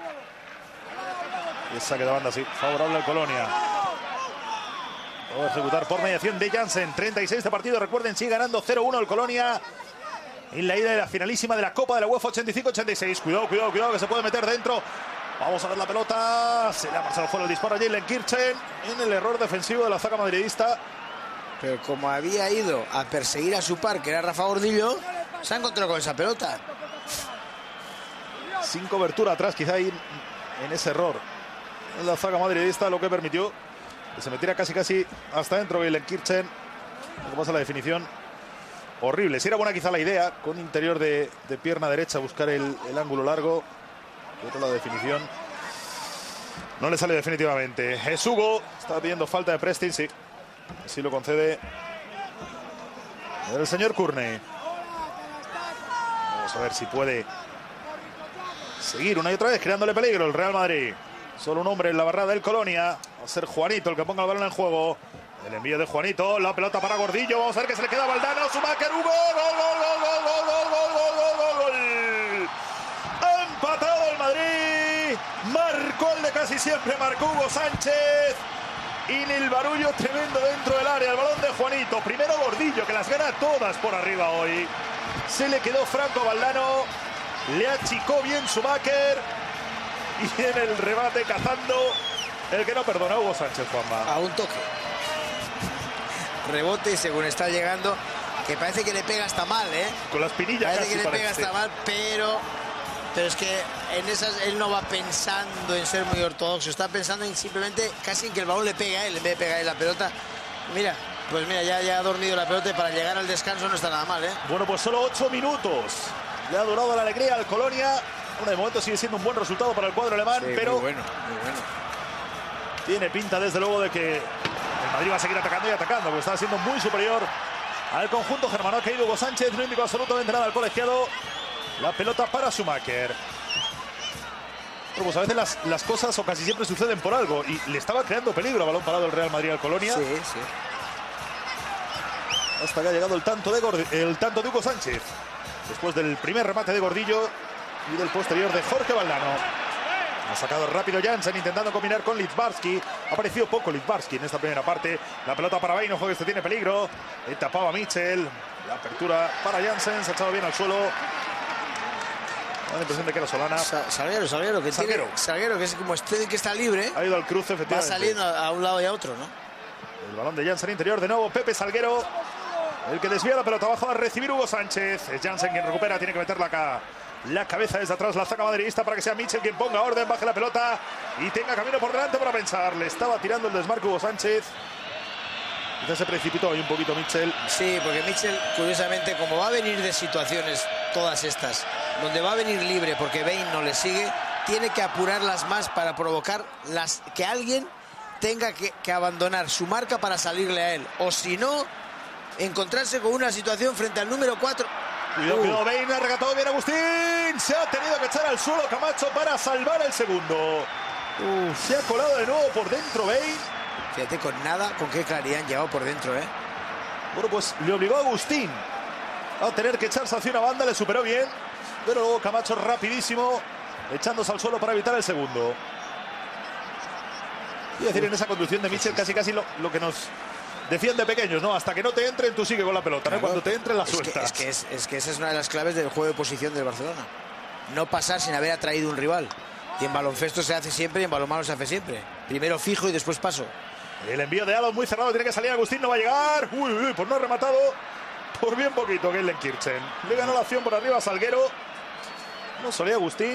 Y el saque de banda, sí, favorable al Colonia. Va a ejecutar por mediación de Jansen. 36 de partido. Recuerden, sigue ganando 0-1 el Colonia en la ida de la finalísima de la Copa de la UEFA 85-86. Cuidado, cuidado, cuidado, que se puede meter dentro. Vamos a ver la pelota. Se le ha marchado fuera el disparo a Jalen Kirchen en el error defensivo de la zaga madridista. Pero como había ido a perseguir a su par, que era Rafa Gordillo, se ha encontrado con esa pelota. Sin cobertura atrás, quizá ahí en ese error en la zaga madridista, lo que permitió que se metiera casi hasta dentro Jalen Kirchen. Lo que pasa la definición horrible. Si era buena quizá la idea, con interior de pierna derecha, buscar el ángulo largo. Pero la definición no le sale definitivamente. Es Hugo, está pidiendo falta de Prestin, sí. Así lo concede el señor Courtney. Vamos a ver si puede seguir una y otra vez creándole peligro el Real Madrid. Solo un hombre en la barrada del Colonia. Va a ser Juanito el que ponga el balón en juego. El envío de Juanito, la pelota para Gordillo. Vamos a ver que se le queda a Valdano. Schumacher, Hugo. Gol, gol, gol, gol, gol, gol, gol, gol, gol, gol, gol. Ha empatado el Madrid. Marcó el de casi siempre, marcó Hugo Sánchez. Y el barullo tremendo dentro del área. El balón de Juanito. Primero Gordillo, que las gana todas por arriba hoy. Se le quedó Franco a Valdano. Le achicó bien Schumacher. Y en el remate cazando el que no perdona a Hugo Sánchez, Juanma. A un toque. Rebote según está llegando. Que parece que le pega hasta mal, ¿eh? Con la espinilla parece casi que le pega hasta mal, pero es que en esas él no va pensando en ser muy ortodoxo. Está pensando en simplemente casi en que el balón le pegue a él en vez de pegar en la pelota. Mira, pues mira, ya ha dormido la pelota y para llegar al descanso no está nada mal, ¿eh? Bueno, pues solo 8 minutos. Le ha durado la alegría al Colonia. Bueno, de momento sigue siendo un buen resultado para el cuadro alemán, sí, pero muy bueno, muy bueno. Tiene pinta desde luego de que el Madrid va a seguir atacando y atacando, porque está siendo muy superior al conjunto germano. Ha caído Hugo Sánchez, no indicó absolutamente nada al colegiado. La pelota para Schumacher. Pero pues a veces las cosas o casi siempre suceden por algo. Y le estaba creando peligro a balón parado el Real Madrid al Colonia. Sí, sí. Hasta que ha llegado el tanto de Hugo Sánchez. Después del primer remate de Gordillo y del posterior de Jorge Valdano. Ha sacado rápido Jansen intentando combinar con Littbarski. Ha aparecido poco Littbarski en esta primera parte. La pelota para Baino, que este tiene peligro. Le tapaba a Mitchell. La apertura para Jansen. Se ha echado bien al suelo. Da la impresión de que era Solana. Salguero, que es como este que está libre. Ha ido al cruce, efectivamente. Va saliendo a un lado y a otro, ¿no? El balón de Jansen interior de nuevo. Pepe Salguero. El que desvía la pelota abajo a recibir Hugo Sánchez. Es Jansen quien recupera, tiene que meterla acá. La cabeza desde atrás, la saca madridista para que sea Mitchell quien ponga orden, baje la pelota y tenga camino por delante para pensar. Le estaba tirando el desmarque Hugo Sánchez. Quizás se precipitó ahí un poquito Mitchell. Sí, porque Mitchell, curiosamente, como va a venir de situaciones todas estas, donde va a venir libre porque Bane no le sigue, tiene que apurarlas más para provocar que alguien tenga que abandonar su marca para salirle a él. O si no, encontrarse con una situación frente al número 4. Cuidado, Bane ha regatado bien Agustín. Se ha tenido que echar al suelo Camacho para salvar el segundo. Se ha colado de nuevo por dentro Bane. Fíjate, con qué claridad han llegado por dentro, ¿eh? Bueno, pues le obligó a Agustín a tener que echarse hacia una banda, le superó bien. Pero luego Camacho rapidísimo, echándose al suelo para evitar el segundo. Y decir, en esa conducción de Mitchell casi lo que nos decían de pequeños, ¿no? Hasta que no te entren, tú sigue con la pelota, ¿no? Cuando te entre, la sueltas. Es que esa es una de las claves del juego de posición del Barcelona. No pasar sin haber atraído un rival. Y en baloncesto se hace siempre y en balonmano se hace siempre. Primero fijo y después paso. El envío de Alon muy cerrado, tiene que salir Agustín, no va a llegar. Uy, pues no ha rematado por bien poquito Gelsenkirchen. Le ganó la acción por arriba a Salguero. No solía Agustín.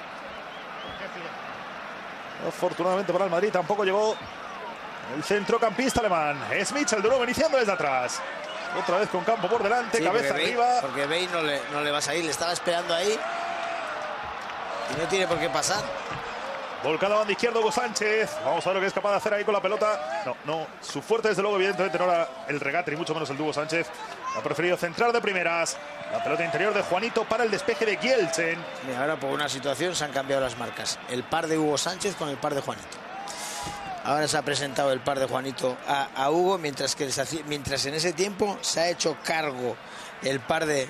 Afortunadamente para el Madrid tampoco llegó el centrocampista alemán. Es Mitchell de nuevo iniciando desde atrás. Otra vez con campo por delante, sí, cabeza arriba. Porque Bane no le va a salir, le estaba esperando ahí. Y no tiene por qué pasar. Volcado a banda izquierda Hugo Sánchez. Vamos a ver lo que es capaz de hacer ahí con la pelota. No. Su fuerte desde luego evidentemente no era el regate, ni mucho menos el de Hugo Sánchez. Ha preferido centrar de primeras. La pelota interior de Juanito para el despeje de Gelsen. Mira, ahora por una situación se han cambiado las marcas. El par de Hugo Sánchez con el par de Juanito. Ahora se ha presentado el par de Juanito a Hugo, mientras en ese tiempo se ha hecho cargo el par de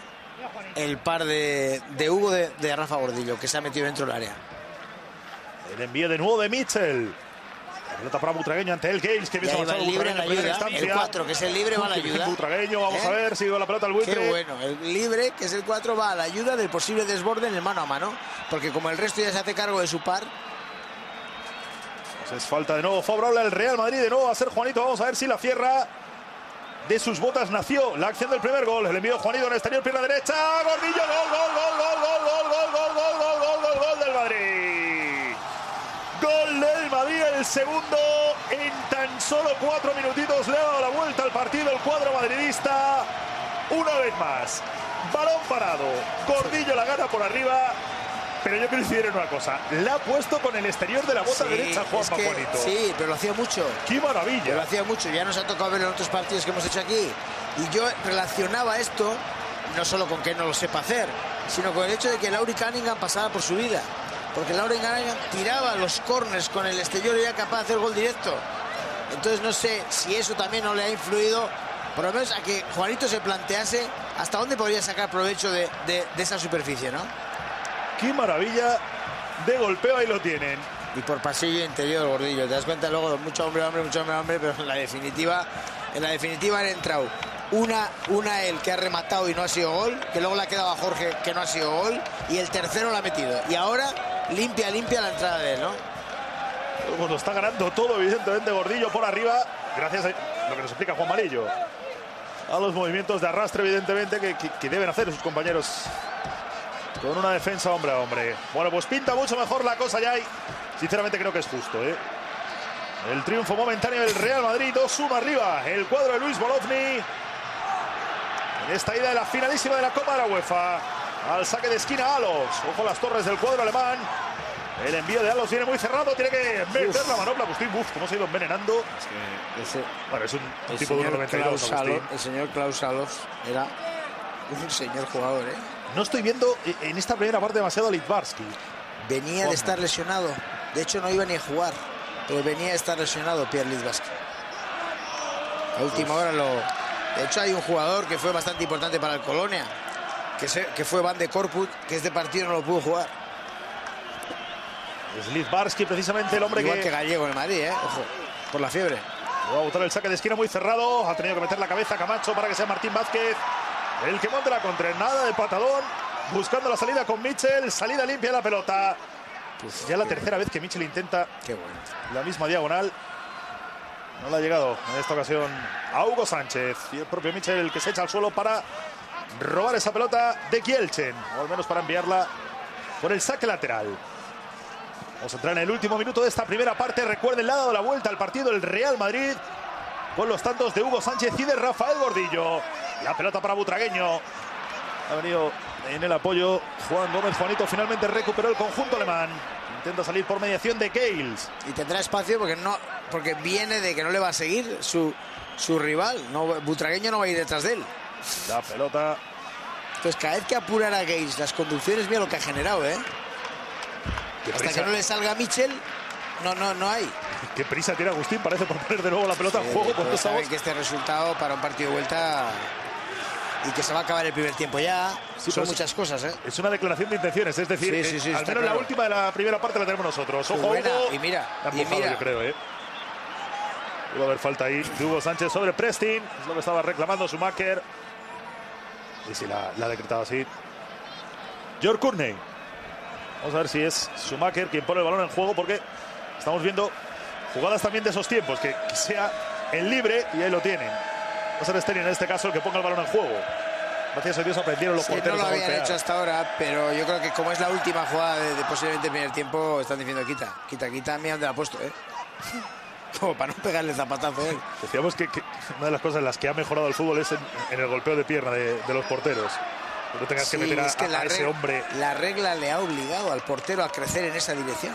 Hugo de Rafa Gordillo, que se ha metido dentro del área. El envío de nuevo de Mitchell. La pelota para Butragueño ante el Gales, que viene a libre en la ayuda. El 4, que es el libre, va a la ayuda. Butragueño, vamos a ver si va la pelota al buitre. Qué bueno, el libre, que es el 4, va a la ayuda del posible desborde en el mano a mano. Porque como el resto ya se hace cargo de su par. Pues es falta de nuevo favorable al Real Madrid. De nuevo va a ser Juanito. Vamos a ver si la cierra. De sus botas nació la acción del primer gol. El envío de Juanito en el exterior, pierna derecha. Gordillo, gol del Madrid. Gol del Madrid, el segundo en tan solo 4 minutitos. Le ha dado la vuelta al partido el cuadro madridista. Una vez más, balón parado. Gordillo la gana por arriba. Pero yo quiero decir una cosa. La ha puesto con el exterior de la bota derecha Juanma Juanito. Sí, pero lo hacía mucho. ¡Qué maravilla! Pero lo hacía mucho. Ya nos ha tocado ver en otros partidos que hemos hecho aquí. Y yo relacionaba esto no solo con que no lo sepa hacer, sino con el hecho de que Lauri Cunningham pasaba por su vida. Porque Lauri Cunningham tiraba los corners con el exterior y era capaz de hacer gol directo. Entonces no sé si eso también no le ha influido, por lo menos a que Juanito se plantease hasta dónde podría sacar provecho de esa superficie, ¿no? ¡Qué maravilla de golpeo! Ahí lo tienen. Y por pasillo interior, Gordillo. Te das cuenta luego, mucho hombre, pero en la definitiva han entrado una él que ha rematado y no ha sido gol, que luego le ha quedado a Jorge que no ha sido gol, y el tercero lo ha metido. Y ahora limpia la entrada de él, ¿no? Pues lo está ganando todo, evidentemente, Gordillo por arriba, gracias a lo que nos explica Juan Marillo. A los movimientos de arrastre, evidentemente, que deben hacer sus compañeros con una defensa hombre a hombre. Bueno, pues pinta mucho mejor la cosa ya y sinceramente creo que es justo, ¿eh? El triunfo momentáneo del Real Madrid, 2-1 arriba. El cuadro de Luis Bolovny en esta ida de la finalísima de la Copa de la UEFA. Al saque de esquina Alos. Ojo las torres del cuadro alemán. El envío de Alos viene muy cerrado. Tiene que meter la manopla. Agustín, cómo se ha ido envenenando. Bueno, es un tipo de 92, Agustín. El señor Klaus Alos era un señor jugador, ¿eh? No estoy viendo en esta primera parte demasiado a Littbarski. Venía de estar lesionado. De hecho, no iba ni a jugar. Pero venía de estar lesionado Pierre Littbarski. A última hora De hecho, hay un jugador que fue bastante importante para el Colonia, que fue Van de Corput, que este partido no lo pudo jugar. Es Littbarski, precisamente el hombre igual que Gallego en el Madrid, ojo, por la fiebre. Va a botar el saque de esquina muy cerrado. Ha tenido que meter la cabeza Camacho para que sea Martín Vázquez el que monte la contra. Nada de patadón. Buscando la salida con Mitchell. Salida limpia de la pelota. Pues ya la tercera vez que Mitchell intenta la misma diagonal. No le ha llegado en esta ocasión a Hugo Sánchez. Y el propio Michel el que se echa al suelo para robar esa pelota de Kielchen. O al menos para enviarla por el saque lateral. Vamos a entrar en el último minuto de esta primera parte. Recuerden, le ha dado la vuelta al partido el Real Madrid con los tantos de Hugo Sánchez y de Rafael Gordillo. La pelota para Butragueño. Ha venido en el apoyo Juan Gómez. Juanito finalmente recuperó el conjunto alemán. Intenta salir por mediación de Gales. Y tendrá espacio porque viene de que no le va a seguir su rival. No, Butragueño no va a ir detrás de él. La pelota. Entonces, cada vez que apurara a Gales las conducciones, mira lo que ha generado, ¿eh? Hasta que no le salga Michel, no hay. Qué prisa tiene Agustín, parece, por poner de nuevo la pelota en juego. Pero saben que este resultado para un partido de vuelta y que se va a acabar el primer tiempo ya, sí, son muchas cosas, ¿eh? Es una declaración de intenciones, es decir, sí, al menos la última de la primera parte la tenemos nosotros. Ojo, Hugo. Y mira, yo creo, ¿eh? Iba a haber falta ahí de Hugo Sánchez sobre Prestin, es lo que estaba reclamando Schumacher. Y sí, la ha decretado así. George Courney. Vamos a ver si es Schumacher quien pone el balón en juego, porque estamos viendo jugadas también de esos tiempos, que sea el libre y ahí lo tienen. Va a ser Sterling en este caso el que ponga el balón en juego. Gracias a Dios aprendieron los porteros. No lo habían hecho hasta ahora, pero yo creo que como es la última jugada de posiblemente el primer tiempo, están diciendo quita, mira dónde la ha puesto, ¿eh? Como para no pegarle zapatazo, ¿eh? Decíamos que una de las cosas en las que ha mejorado el fútbol es en el golpeo de pierna de los porteros. No tengas que meter a ese hombre. La regla le ha obligado al portero a crecer en esa dirección.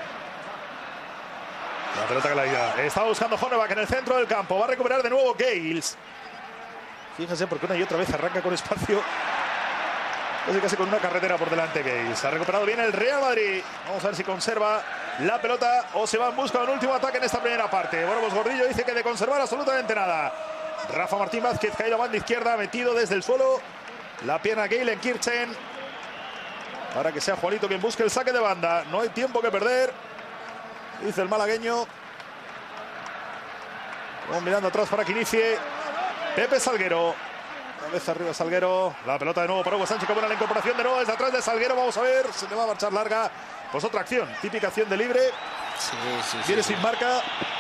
La pelota que la ida. Estaba buscando Horneback en el centro del campo. Va a recuperar de nuevo Gales. Fíjense porque una y otra vez arranca con espacio. Casi con una carretera por delante Gales. Ha recuperado bien el Real Madrid. Vamos a ver si conserva la pelota o se va en busca de un último ataque en esta primera parte. Bueno, pues Gordillo dice que de conservar absolutamente nada. Rafa Martín Vázquez caído a banda izquierda, metido desde el suelo. La pierna Galen Kirchen. Para que sea Juanito quien busque el saque de banda. No hay tiempo que perder, dice el malagueño. Vamos mirando atrás para que inicie Pepe Salguero. Cabeza arriba Salguero. La pelota de nuevo para Hugo Sánchez. Que buena la incorporación de nuevo desde atrás de Salguero. Vamos a ver. Se le va a marchar larga. Pues otra acción. Típica acción de libre. Viene sin marca.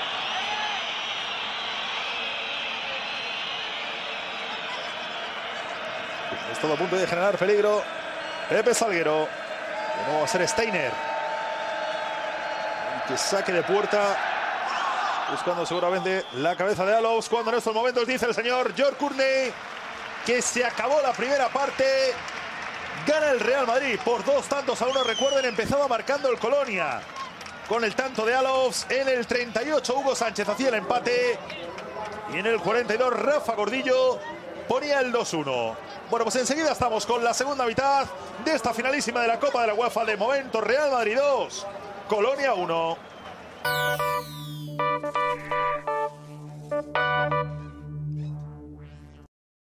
Es todo a punto de generar peligro. Pepe Salguero. De nuevo va a ser Steiner. Que saque de puerta. Buscando seguramente la cabeza de Alofs. Cuando en estos momentos dice el señor George Courney que se acabó la primera parte. Gana el Real Madrid por 2-1. Recuerden, empezaba marcando el Colonia con el tanto de Alofs. En el 38 Hugo Sánchez hacía el empate. Y en el 42 Rafa Gordillo ponía el 2-1. Bueno, pues enseguida estamos con la segunda mitad de esta finalísima de la Copa de la UEFA. De momento Real Madrid 2, Colonia 1.